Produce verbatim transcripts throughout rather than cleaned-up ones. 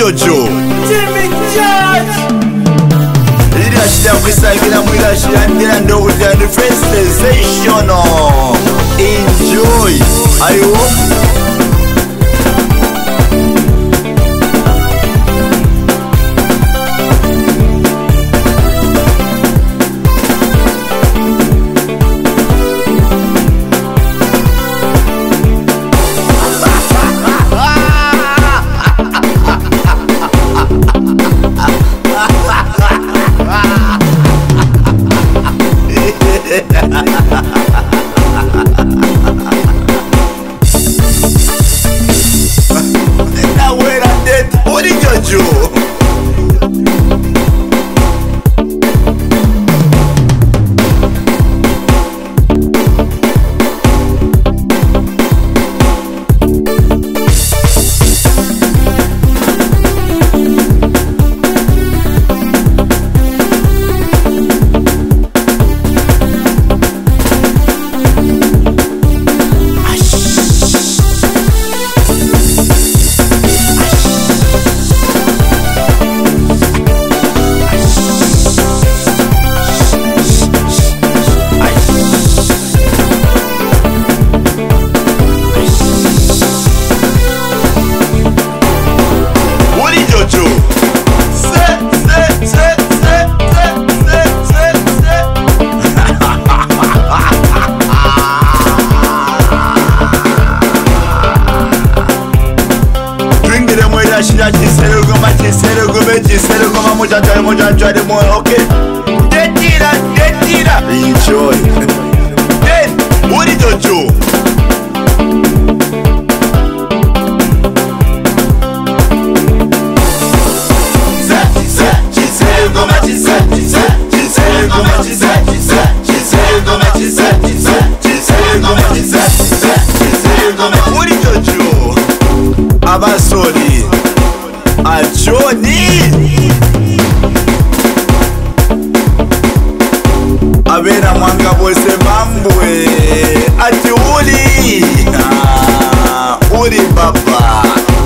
Jojo Rythimic Judge Leadership kwisagira mu leadership ndira ndo with the first sensational. Enjoy. Ayo Uli Jojo Shira chisero goma chisero goma chisero goma moja jare moja jare mo okay detira detira enjoy then Uli Jojo chisero goma chisero chisero goma chisero chisero goma chisero chisero goma chisero goma Uli Jojo abasoli Ajoni Abena mwanga bose mambwe Ati Uli ah, Uli baba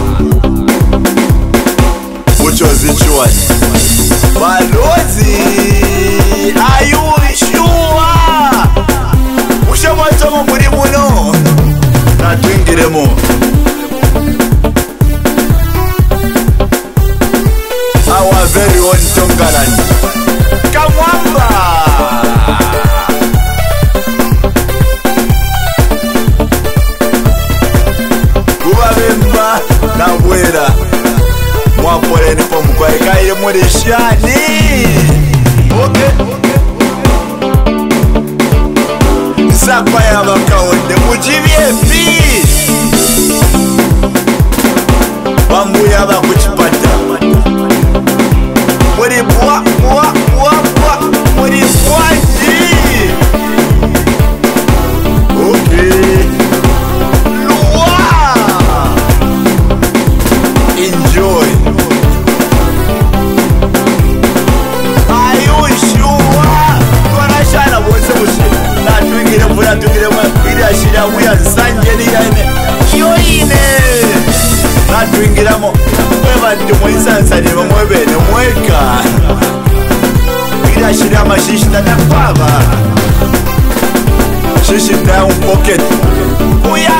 Uchozi chwani Balozi Ayuri shuwa Ushamatomo muri muno Natuingiremo Our very own Tongalan Kamwamba Kubabemba na bwera Mwapole nipo mkwaika ile murishani Okay Sakwa ya bakaonde mujibye fi Bambu ya bakuchipata Muri bwa bwa bwa bwa Muri bwaji Okay Lua Enjoy Ayo shuwa Kona shana wose mushi Na tuingire mvura tuingire mwapiri ashira Uya nsanje ni yaine Yoine Na tuingiramo Mweba ndi mwisansani mwebene mweka Ila shira mashishi na napava Shishi down pocket Uya